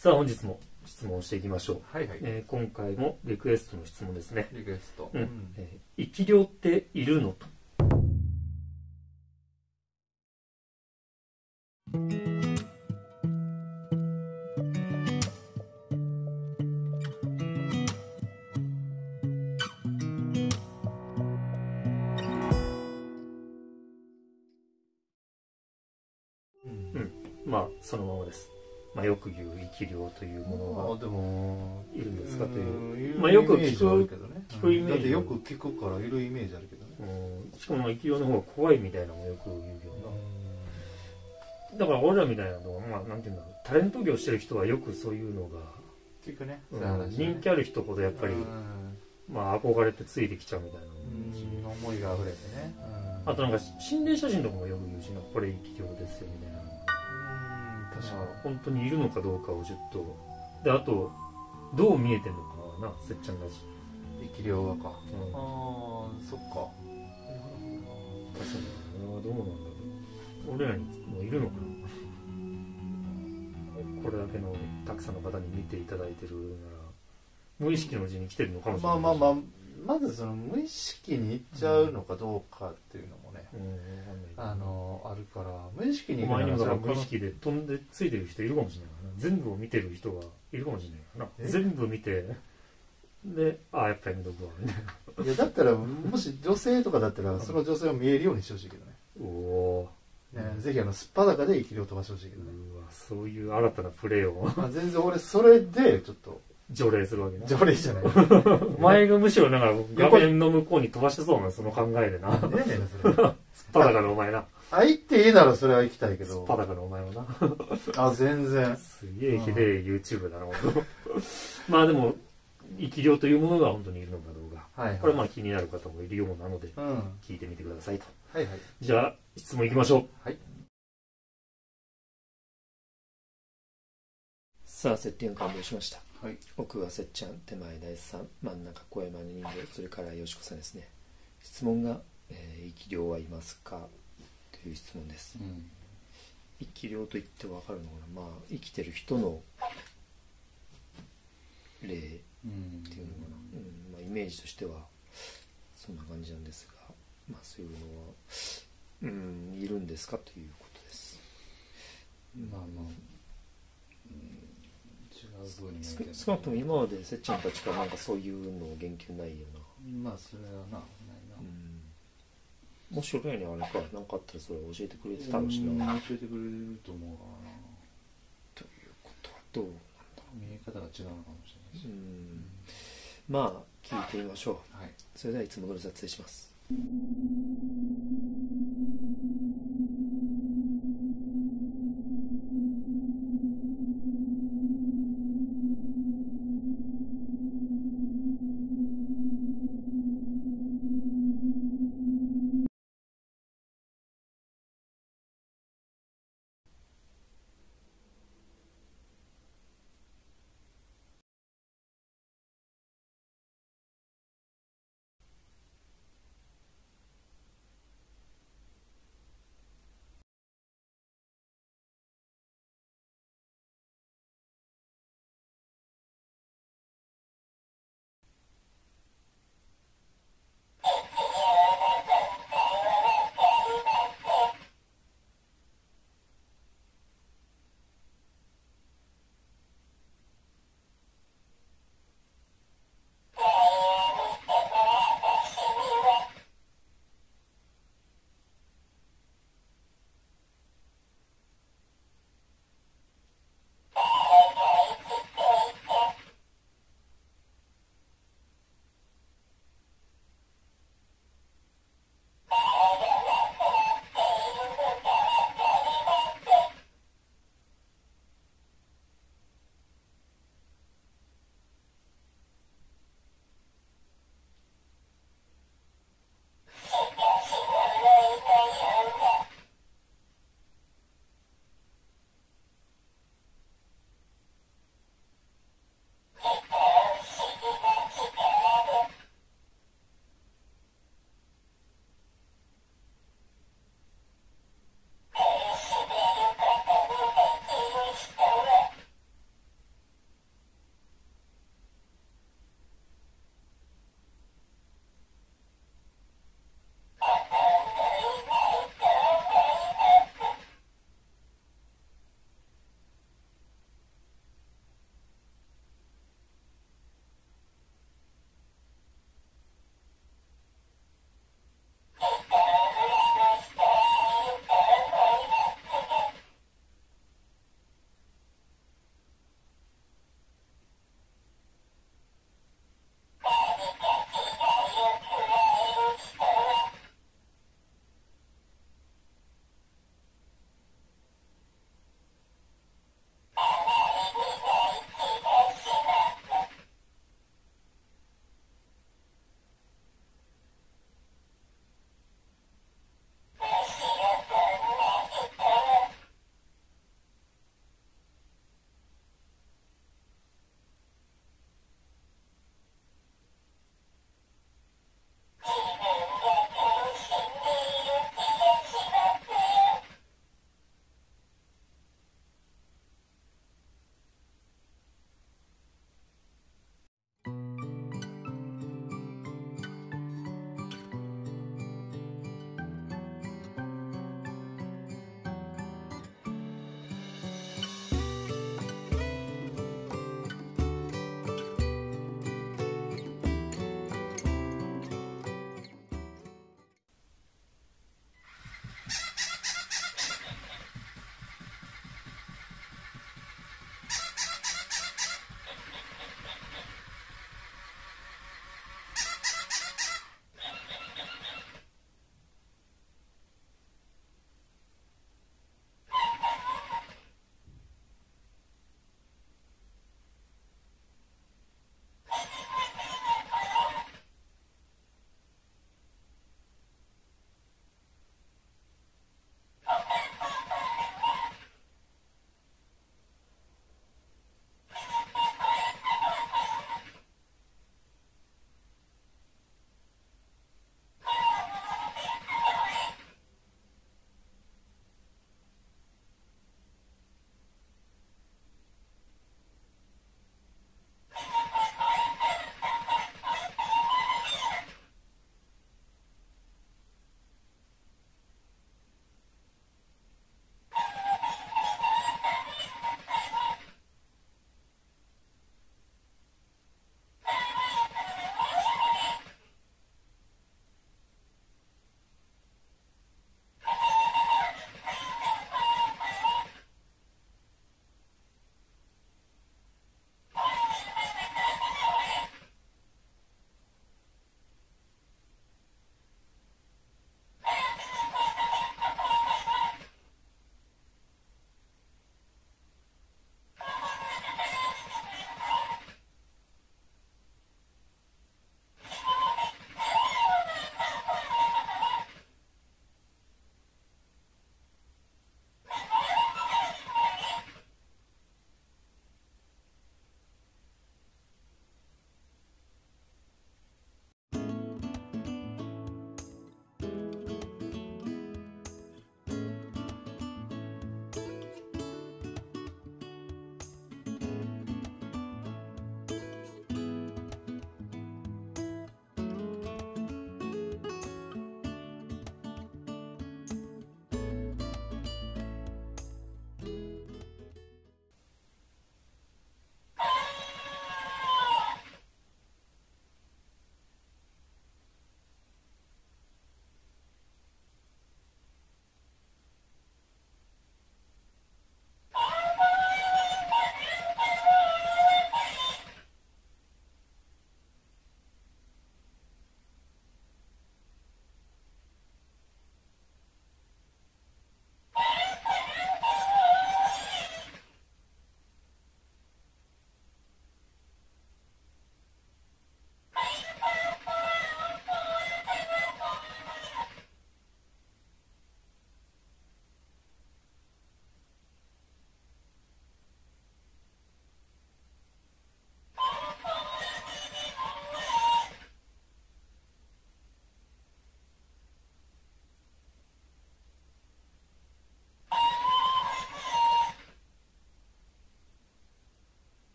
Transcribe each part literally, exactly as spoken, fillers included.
さあ本日も質問をしていきましょう。 はいはい。 えー今回もリクエストの質問ですね。 リクエスト。 うんえー生き量っているのと。 うんうんまあそのままです。まあ、よく言う生き量というものあでもがいるんですかという。 うんまあよくいるイメージはあるけどね。 聞くイメージだってよく聞くからいるイメージあるけどね。 うんしかも生き量の方が怖いみたいなのもよく言うけどな。だから俺らみたいなのは、まあなんていうんだろう、タレント業してる人はよくそういうのが、 聞くね。 うん人気ある人ほどやっぱり、まあ憧れてついてきちゃうみたいなのも言うしうん思いが溢れてね。 あとなんか心霊写真とかもよく言うしな、これ生き量ですよみたいな。 うん確か本当にいるのかどうかをちょっと。で、あと、どう見えてんのかはな、せっちゃんらしい。 生き量がか。 うんああそっか。 確かに、俺はどうなんだろう。俺らにもいるのかな。これだけのたくさんの方に見ていただいてるなら、無意識のうちに来てるのかもしれない。 まあまあまあまずその無意識にいっちゃうのかどうかっていうのもね、 うん、わかんないけどあのあるから無意識にお前にもだから無意そ識で飛んでついてる人いるかもしれないからな。全部を見てる人がいるかもしれないからな。 え全部見て、で、ああ、やっぱり見とくわ、みたいな。 のいやだったらもし女性とかだったらその女性を見えるようにしてほしいけどね、 おおねぜひあのすっぱだかで生き量を飛ばしてほしいけどね、 ー。うわ、そういう新たなプレーをまあ、全然俺それでちょっと条例するわけな。 条例じゃないお前がむしろなんか画面の向こうに飛ばしてそうな、その考えでな。 ねえねんそれすっぱだかのお前な。 あいっていいならそれは行きたいけどすっぱだかのお前はな。 あ全然すげえひでえ YouTube だな、本当。まあでも、生き量というものが本当にいるのかどうか。 はいはいこれまあ気になる方もいるようなので、 うんは聞いてみてくださいと。 いはいじゃあ、質問いきましょう。 はいさあ、セッティング完了しました。 はい奥はせっちゃん、手前大地さん、真ん中小山人形、それからよしこさんですね。質問が、えー生き量はいますかという質問です。 うん生き量と言って分かるのかな、まあ生きてる人の霊っていうのかな、うんまあ、イメージとしてはそんな感じなんですが、まあそういうのは、うん、いるんですかということです。 まあまあ、うん、違う風に見えてる少なくとも今までせっちゃんたちからなんかそういうのを言及ないよな。 まあそれはなないな、 うん、もし俺らにあれか何かあったらそれ教えてくれてたのしな、 うん教えてくれると思うからなということはどうなんだろ見え方が違うのかもしれないし、 う。うんまあ聞いてみましょう。 はいそれではいつもの撮影します。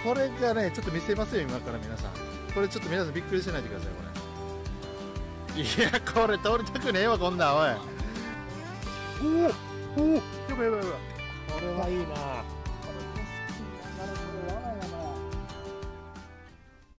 これがねちょっと見せますよ今から皆さん。これちょっと皆さんびっくりしないでくださいこれ。いやこれ通りたくねえわこんなんおい。おおおおやばいやばいやばい。 これはいいな。